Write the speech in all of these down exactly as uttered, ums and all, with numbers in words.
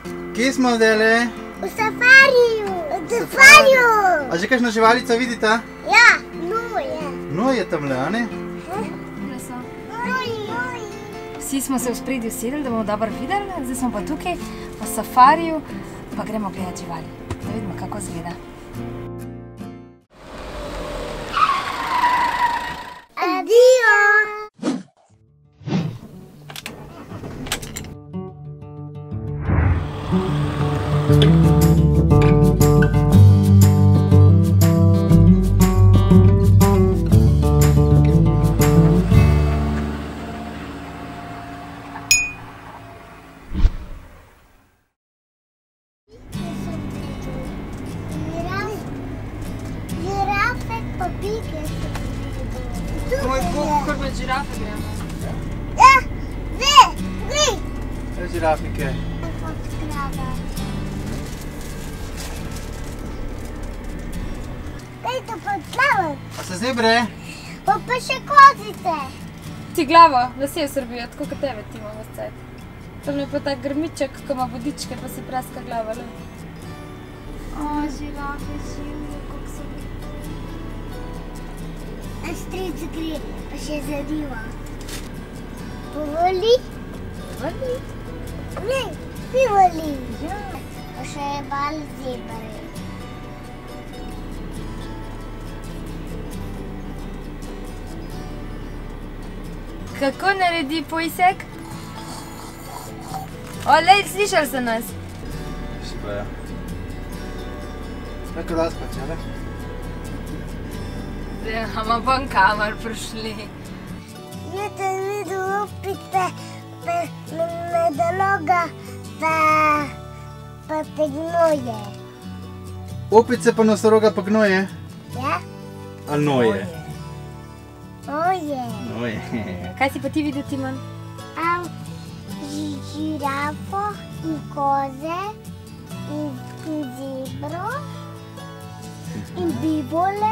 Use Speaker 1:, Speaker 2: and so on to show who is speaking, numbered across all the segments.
Speaker 1: Kje smo zdajle?
Speaker 2: V safariju. V safariju.
Speaker 1: A že kakšna živalica vidite?
Speaker 2: Ja, noje.
Speaker 1: Noj je tamle, a ne?
Speaker 3: Vsi smo se v spredju sedeli, da bomo dobro videli, zdaj smo pa tukaj v safariju, pa gremo gledati živali, da vidimo, kako izgleda.
Speaker 2: Adijo!
Speaker 3: Moj bog, kar med žirafe gremo.
Speaker 2: Ja, ve, ve.
Speaker 1: Kaj žirafike?
Speaker 2: Kaj to podplavam?
Speaker 1: A se zebre?
Speaker 2: Pa pa še kozice.
Speaker 3: Ti glavo, lasje srbijo, tako kot tebe ti imamo scet. Tam je pa tak grmiček, ko ima vodičke, pa si praska glava, le. O, žirafe živijo, kako so bi.
Speaker 2: Stric gre, pa še zadiva. Povoli?
Speaker 3: Povoli?
Speaker 2: Ne, pivoli.
Speaker 3: Ja.
Speaker 2: Pa še je bal zebre.
Speaker 3: Kako naredi pojsek? O, lej, slišali so nas.
Speaker 1: Si pa ja. Nekaj da spač, ali?
Speaker 3: Ama bom kamar prišli.
Speaker 2: Jaz sem videl opice, pa medologa, pa pa gnoje.
Speaker 1: Opice pa nosoroga pa gnoje?
Speaker 2: Ja?
Speaker 1: Ali noje?
Speaker 2: Oje.
Speaker 1: Noje.
Speaker 3: Kaj si pa ti videl, Timon?
Speaker 2: Am žirafo in koze in zebro in bivole.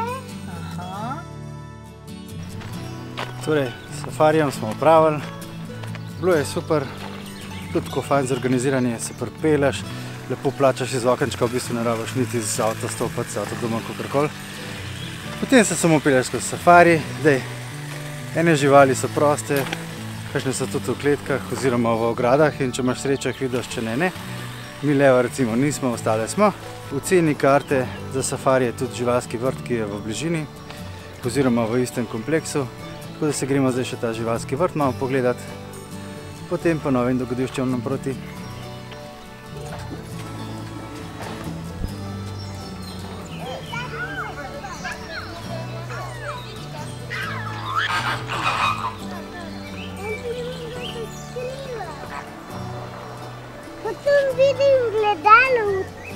Speaker 1: Torej, s safarijem smo opravili. Bilo je super, tudi tako fajn zorganiziranje, se pripeleš, lepo plačaš iz okenčka, v bistvu ne rabiš niti z avto stopati, z avto doma, kakorkoli. Potem se samo pelješ skozi safari, zdaj, ene živali so proste, kakšne so tudi v kletkah oziroma v ogradah in če imaš srečo, jih vidiš, če ne, ne. Mi leva recimo nismo, ostale smo. V ceni karte za safari je tudi živalski vrt, ki je v bližini oziroma v istem kompleksu. Tako da se gremo zdaj še ta živalski vrt malo pogledati, potem pa novim dogodivščem naproti.
Speaker 2: Potem vidim gledalo.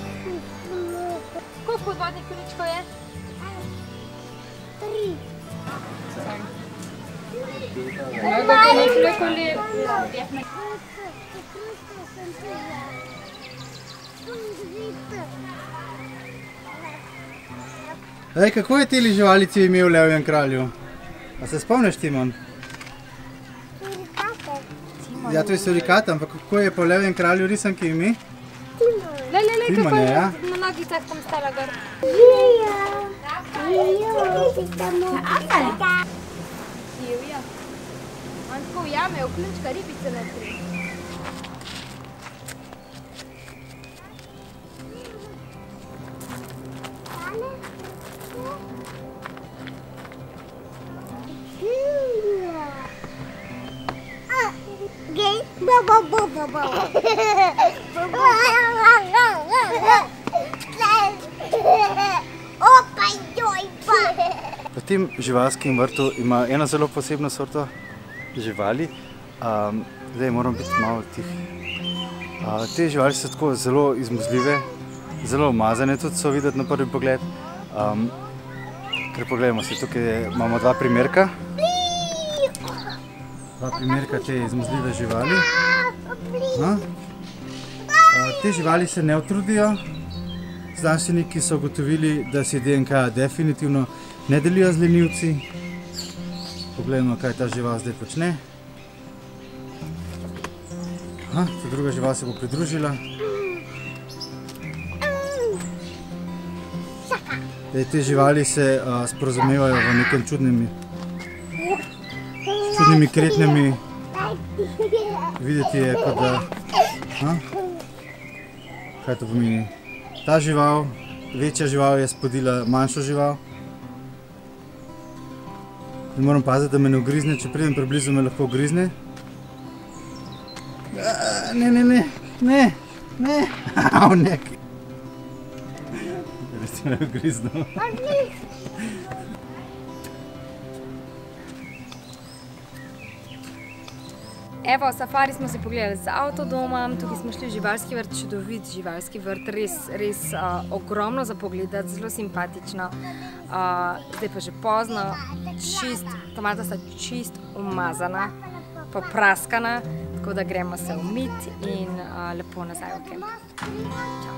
Speaker 3: Koliko podvodnih količkov je?
Speaker 2: Tri.
Speaker 1: Ej, kako je teli živalici imel v Levjem kralju? A se spomniš, Timon?
Speaker 2: Surikate.
Speaker 1: Ja, to je surikata, ampak kako je po Levjem kralju risanki ime?
Speaker 2: Timon.
Speaker 3: Lej, lej, lej,
Speaker 1: Timon
Speaker 3: kako
Speaker 1: je,
Speaker 3: je
Speaker 1: ja?
Speaker 3: na nogicah tam stala gor.
Speaker 2: Žijo. Žijo. Pitamo.
Speaker 3: Divja. On tako ujame, vključka ribice notri.
Speaker 2: Gej, bo, bo, bo, bo, bo. Opa, joj, pa.
Speaker 1: V tem živalskem vrtu ima eno zelo posebno sorto živali. Um, zdaj moram biti malo tihi. Uh, te živali so tako zelo izmuzljive, zelo umazane tudi so videti na prvi pogled. Um, ker pogledamo se, tukaj imamo dva primerka. Dva primerka te izmuzljive živali. No. Uh, te živali se ne utrudijo. Znanstveniki so ugotovili, da si D N K definitivno ne delijo z lenivci. Poglejmo, kaj ta žival zdaj počne. Aha, ta druga žival se bo pridružila. Te živali se uh, sporozumevajo v nekem čudnimi, čudnimi kretnjami. Videti je, kot da... Ha? Kaj to pomeni? Ta žival, večja žival je spodila manjšo žival. In moram paziti, da me ne ugrizne, če pridem preblizu, me lahko ugrizne. Ne, ne, ne, ne, ne, au, neki. Da si me ugriznil.
Speaker 3: Evo, safari smo si pogledali z avtodomom, tukaj smo šli v živalski vrt, čudovit živalski vrt, res, res uh, ogromno za pogledati, zelo simpatično. Uh, zdaj pa že pozno, čist, tomata sta čist umazana, popraskana, tako da gremo se umiti in uh, lepo nazaj v kemp. Čau.